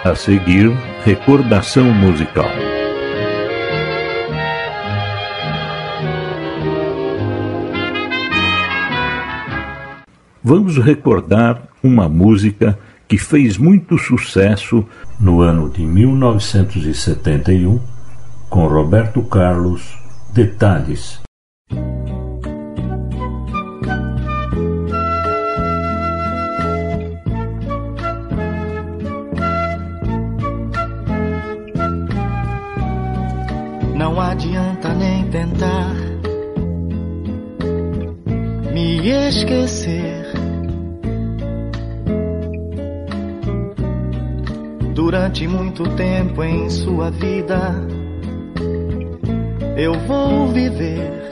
A seguir, recordação musical. Vamos recordar uma música que fez muito sucesso no ano de 1971 com Roberto Carlos, Detalhes. Não adianta nem tentar me esquecer. Durante muito tempo em sua vida eu vou viver.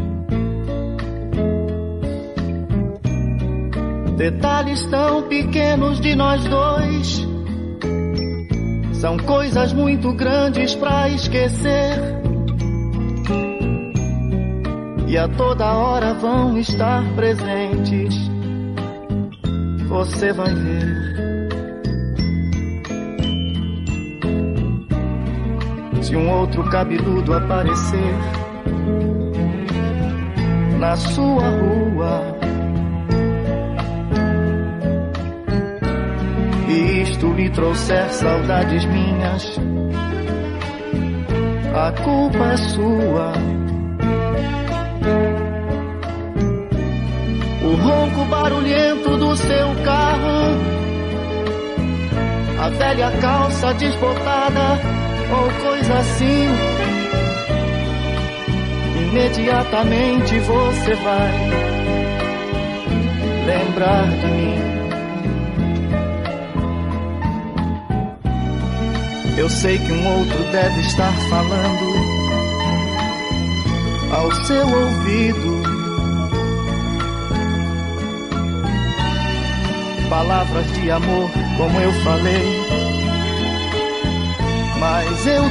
Detalhes tão pequenos de nós dois são coisas muito grandes pra esquecer. E a toda hora vão estar presentes. Você vai ver. Se um outro cabeludo aparecer na sua rua e isto lhe trouxer saudades minhas, a culpa é sua. O ronco barulhento do seu carro, a velha calça desbotada ou coisa assim, imediatamente você vai lembrar de mim. Eu sei que um outro deve estar falando ao seu ouvido palavras de amor, como eu falei, mas eu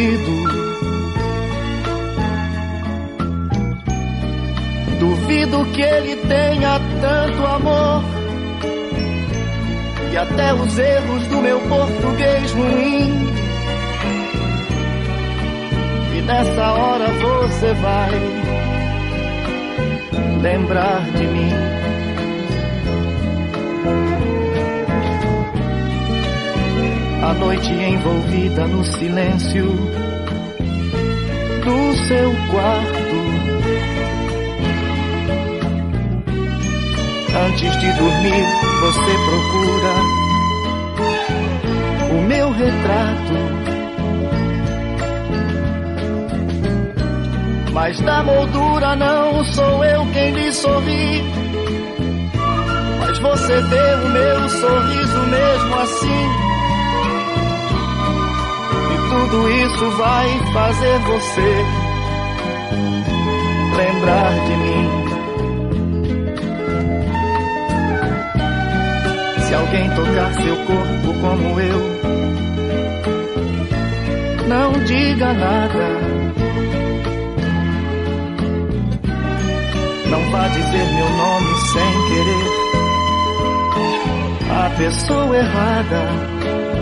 duvido que ele tenha tanto amor. E até os erros do meu português ruim, e nessa hora você vai lembrar de mim. A noite envolvida no silêncio do seu quarto, antes de dormir você procura o meu retrato, mas da moldura não sou eu quem lhe sorri, mas você vê o meu sorriso mesmo assim. Tudo isso vai fazer você lembrar de mim. Se alguém tocar seu corpo como eu, não diga nada. Não vá dizer meu nome sem querer à pessoa errada.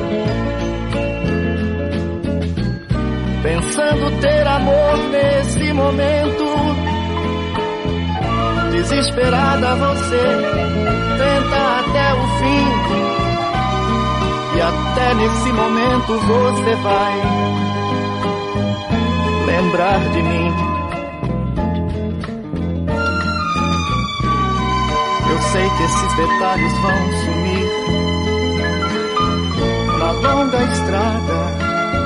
Pensando ter amor nesse momento, desesperada você tenta até o fim, e até nesse momento você vai lembrar de mim. Eu sei que esses detalhes vão sumir na longa estrada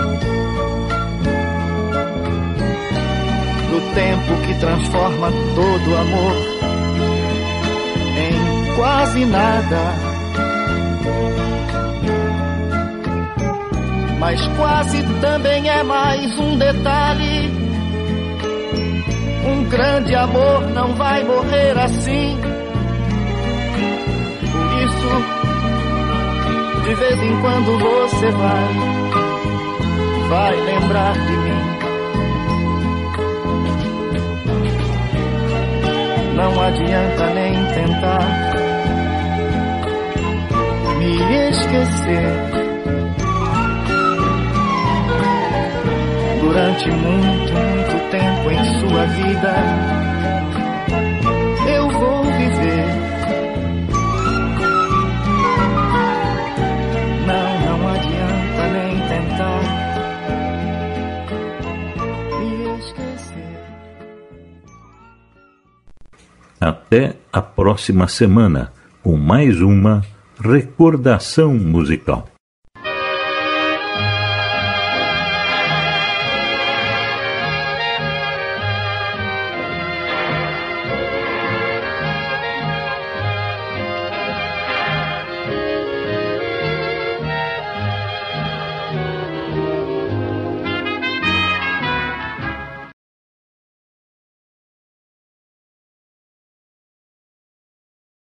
do tempo que transforma todo amor em quase nada. Mas quase também é mais um detalhe. Um grande amor não vai morrer assim. Por isso, de vez em quando você vai lembrar de mim. Não adianta nem tentar me esquecer. durante muito, muito tempo em sua vida. Eu vou viver. Não adianta nem tentar me esquecer. Até a próxima semana com mais uma recordação musical.